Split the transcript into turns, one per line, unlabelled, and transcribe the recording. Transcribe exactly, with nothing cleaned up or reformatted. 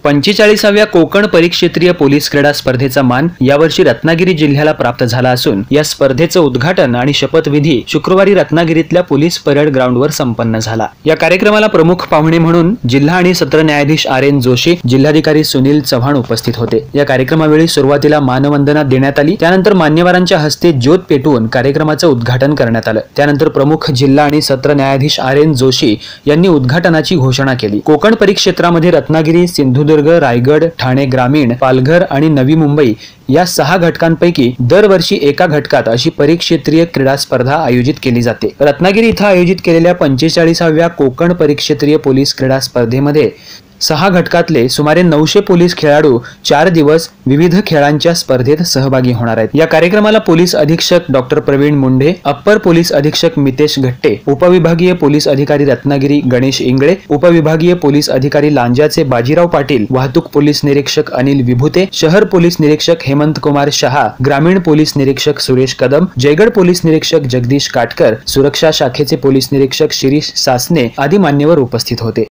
पंचेचाळीसाव्या Konkan परिक्षेत्रीय police क्रीडा स्पर्धेचा मान यावर्षी रत्नागिरी जिल्ह्याला प्राप्त झाला असून या स्पर्धेचं उद्घाटन आणि शपथविधी शुक्रवारी रत्नागिरीतल्या पोलीस परेड ग्राउंडवर संपन्न झाला। या कार्यक्रमाला प्रमुख पाहुणे म्हणून जिल्हा आणि सत्र न्यायाधीश आर एन जोशी, जिल्हाधिकारी सुनील चव्हाण उपस्थित होते। या कार्यक्रमावेळी सुरुवातीला मानवंदना देण्यात आली, त्यानंतर मान्यवरांच्या हस्ते ज्योत पेटवून कार्यक्रमाचं उद्घाटन करण्यात आलं। त्यानंतर प्रमुख जिल्हा आणि सत्र न्यायाधीश आर एन जोशी यांनी उद्घाटनाची घोषणा केली। कोकण परिक्षेत्रामध्ये रत्नागिरी, सिंधुदुर्ग, रायगड, ठाणे ग्रामीण, पालघर आणि नवी मुंबई या सहा घटकांपैकी दरवर्षी एका घटकात अशी परिक्षेत्रीय क्रीडा स्पर्धा आयोजित केली जाते। रत्नागिरी इथं आयोजित केलेल्या पंचेचाळीसाव्या कोकण परिक्षेत्रीय पोलीस क्रीडा स्पर्धेमध्ये सहा घटकातले सुमारे नऊशे पोलीस खेळाडू चार दिवस विविध खेळांच्या स्पर्धेत सहभागी होणार आहेत। या कार्यक्रमाला पोलीस अधीक्षक doctor Praveen Munde, upper police अधीक्षक मितेश घट्टे, उपविभागीय पोलीस अधिकारी रत्नागिरी गणेश इंगळे, उपविभागीय पोलीस अधिकारी लांजाचे बाजीराव पाटील, वाहतूक पोलीस निरीक्षक अनिल विभूते, शहर पोलीस निरीक्षक हेमंत कुमार शहा, ग्रामीण पोलीस निरीक्षक सुरेश कदम, जयगड पोलीस निरीक्षक जगदीश काटकर, सुरक्षा शाखेचे पोलीस निरीक्षक शिरीष सासने आदी मान्यवर उपस्थित होते।